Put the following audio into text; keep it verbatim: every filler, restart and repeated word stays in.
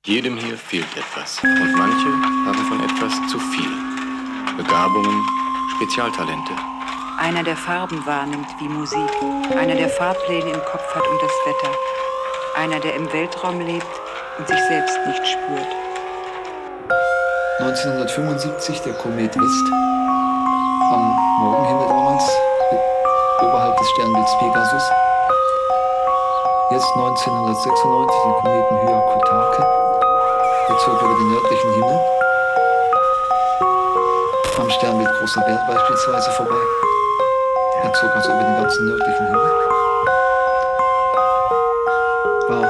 Jedem hier fehlt etwas und manche haben von etwas zu viel. Begabungen, Spezialtalente. Einer, der Farben wahrnimmt wie Musik. Einer, der Fahrpläne im Kopf hat und das Wetter. Einer, der im Weltraum lebt und sich selbst nicht spürt. neunzehnhundertfünfundsiebzig, der Komet Est, am Morgenhimmel damals, oberhalb des Sternbilds Pegasus. Jetzt neunzehnhundertsechsundneunzig, den Kometen Hyakutake, der zog über den nördlichen Himmel, am Sternbild Großer Bär beispielsweise vorbei. Er zog also über den ganzen nördlichen Himmel.